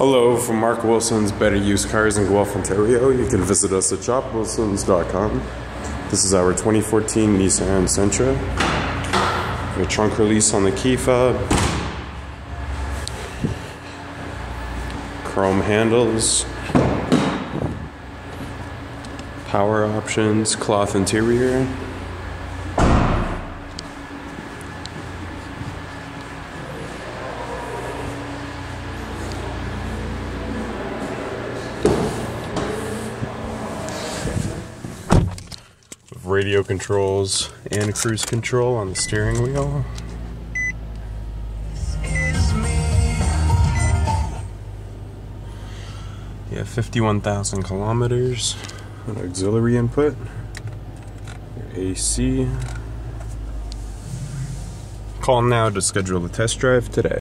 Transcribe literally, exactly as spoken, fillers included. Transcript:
Hello, from Mark Wilson's Better Used Cars in Guelph, Ontario. You can visit us at shop wilsons dot com. This is our twenty fourteen Nissan Sentra. A trunk release on the key fob. Chrome handles. Power options, cloth interior. Radio controls and cruise control on the steering wheel. Yeah, fifty-one thousand kilometers. An auxiliary input. Your A C. Call now to schedule a test drive today.